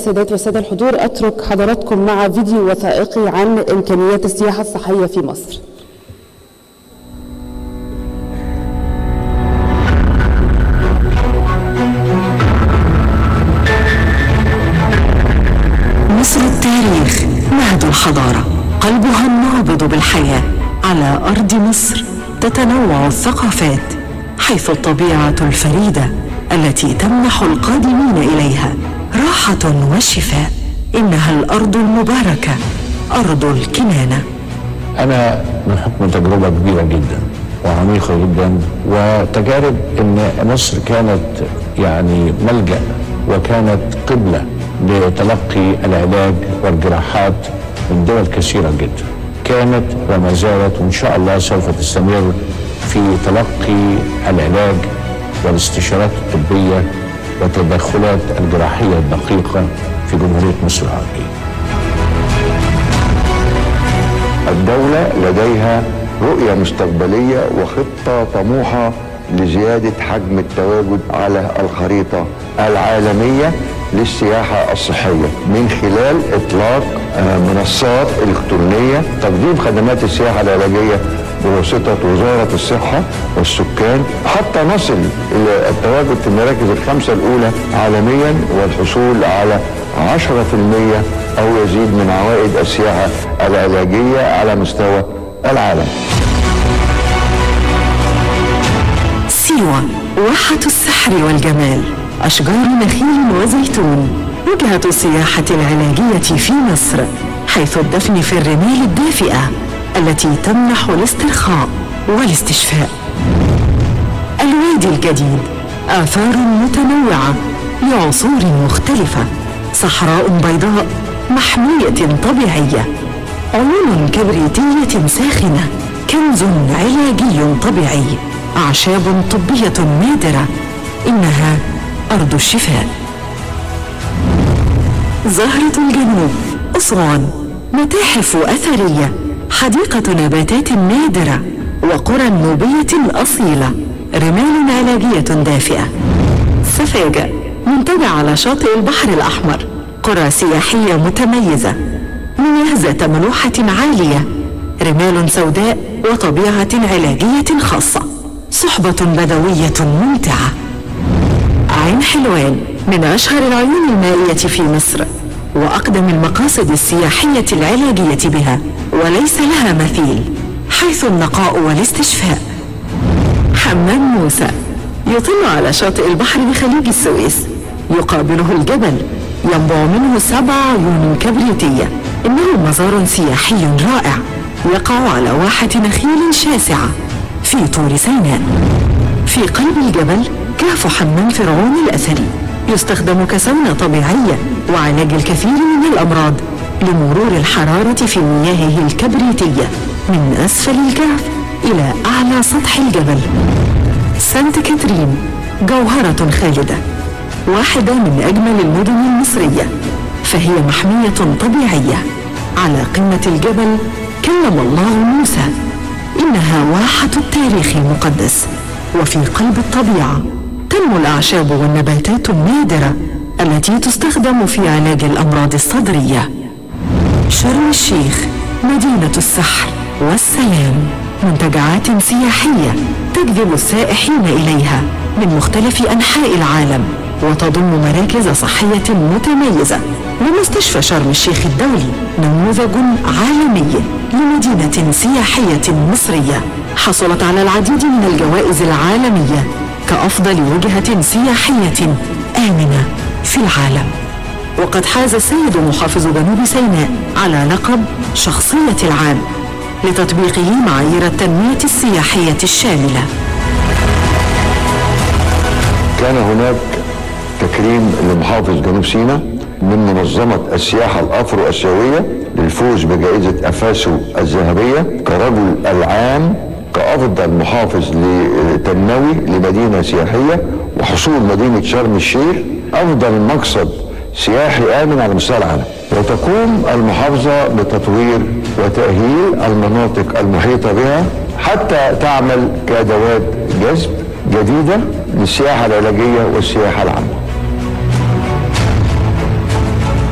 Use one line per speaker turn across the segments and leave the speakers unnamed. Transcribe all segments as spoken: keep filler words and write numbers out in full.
سيدات والسادة الحضور، أترك حضراتكم مع فيديو وثائقي عن إمكانيات السياحة الصحية في مصر.
مصر التاريخ، مهد الحضارة، قلبها النابض بالحياة. على أرض مصر تتنوع الثقافات، حيث الطبيعة الفريدة التي تمنح القادمين إليها راحة وشفاء. إنها الأرض المباركة، أرض الكنانة.
أنا من حكم تجربة كبيرة جدا وعميقة جدا وتجارب إن مصر كانت يعني ملجأ وكانت قبلة لتلقي العلاج والجراحات من دول كثيرة جدا، كانت وما زالت وإن شاء الله سوف تستمر في تلقي العلاج والاستشارات الطبية والتدخلات الجراحية الدقيقة في جمهورية مصر العربية.
الدولة لديها رؤية مستقبلية وخطة طموحة لزيادة حجم التواجد على الخريطة العالمية للسياحة الصحية من خلال إطلاق منصات إلكترونية تقديم خدمات السياحة العلاجية بواسطة وزارة الصحة والسكان، حتى نصل إلى التواجد في المراكز الخمسة الأولى عالميا والحصول على عشرة في المية أو يزيد من عوائد السياحة العلاجية على مستوى العالم.
سيوة، واحة السحر والجمال، أشجار نخيل وزيتون، وجهة السياحة العلاجية في مصر، حيث الدفن في الرمال الدافئة التي تمنح الاسترخاء والاستشفاء. الوادي الجديد، آثار متنوعة لعصور مختلفة، صحراء بيضاء محمية طبيعية، عيون كبريتية ساخنة، كنز علاجي طبيعي، أعشاب طبية نادرة. إنها أرض الشفاء. زهرة الجنوب، أسوان، متاحف أثرية، حديقة نباتات نادرة، وقرى نوبية أصيلة، رمال علاجية دافئة. سفاجة، منتجع على شاطئ البحر الأحمر، قرى سياحية متميزة، مياه ذات ملوحة عالية، رمال سوداء وطبيعة علاجية خاصة، صحبة بدوية ممتعة. عين حلوان، من أشهر العيون المائية في مصر وأقدم المقاصد السياحية العلاجية بها، وليس لها مثيل، حيث النقاء والاستشفاء. حمام موسى، يطل على شاطئ البحر بخليج السويس، يقابله الجبل، ينبع منه سبع عيون كبريتية. إنه مزار سياحي رائع يقع على واحة نخيل شاسعة في طور سيناء. في قلب الجبل كهف حمام فرعون الأثري، يستخدم كسونة طبيعية وعلاج الكثير من الأمراض لمرور الحرارة في مياهه الكبريتية من أسفل الكهف إلى أعلى سطح الجبل. سانت كاترين، جوهرة خالدة، واحدة من أجمل المدن المصرية، فهي محمية طبيعية. على قمة الجبل كلم الله موسى. إنها واحة التاريخ المقدس، وفي قلب الطبيعة تنمو الأعشاب والنباتات النادرة التي تستخدم في علاج الأمراض الصدرية. شرم الشيخ، مدينة السحر والسلام، منتجعات سياحية تجذب السائحين إليها من مختلف أنحاء العالم، وتضم مراكز صحية متميزة. ومستشفى شرم الشيخ الدولي نموذج عالمي لمدينة سياحية مصرية حصلت على العديد من الجوائز العالمية كأفضل وجهة سياحية آمنة في العالم. وقد حاز السيد محافظ جنوب سيناء على لقب شخصية العام لتطبيقه معايير التنمية السياحية الشاملة.
كان هناك تكريم لمحافظ جنوب سيناء من منظمة السياحة الأفرو أسيوية للفوز بجائزة أفاسو الذهبية كرجل العام كأفضل محافظ تنموي لمدينة سياحية، وحصول مدينة شرم الشيخ أفضل مقصد سياحي آمن على مستوى العالم. وتقوم المحافظة بتطوير وتأهيل المناطق المحيطة بها حتى تعمل كأدوات جذب جديدة للسياحة العلاجية والسياحة العامة.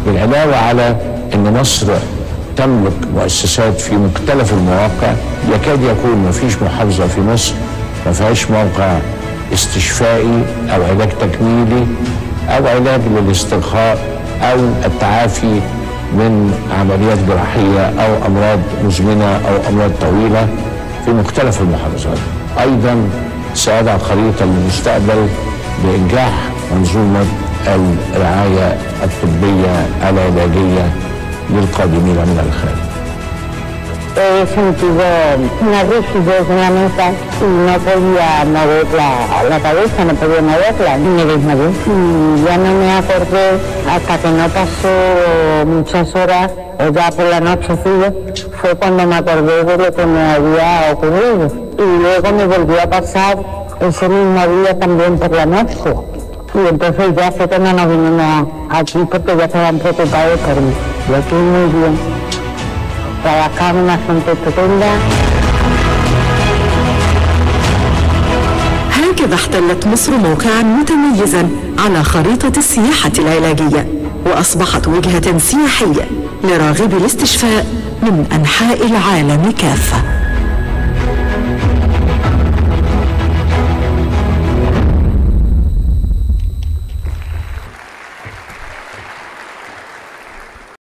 بالعلاوة على أن مصر تملك مؤسسات في مختلف المواقع، يكاد يكون ما فيش محافظة في مصر ما فيهاش موقع استشفائي أو علاج تكميلي أو علاج للاسترخاء أو التعافي من عمليات جراحية أو أمراض مزمنة أو أمراض طويلة في مختلف المحافظات. أيضا سيضع خريطة للمستقبل بإنجاح منظومة الرعاية الطبية العلاجية للقادمين من الخارج.
He sentido una rigidez en la mesa y no podía mover la, la cabeza, no podía moverla, ni me desmayé. Y ya no me acordé hasta que no pasó muchas horas, o ya por la noche fue cuando me acordé de lo que me había ocurrido. Y luego me volvió a pasar ese mismo día también por la noche. Y entonces ya sé que no nos vinimos aquí porque ya estaban preocupados por mí. Y aquí muy bien. trabajaba una gente estupenda.
هكذا احتلت مصر موقعا متميزا على خريطة السياحة العلاجية، وأصبحت وجهة سياحية لراغبي الاستشفاء من أنحاء العالم كافة.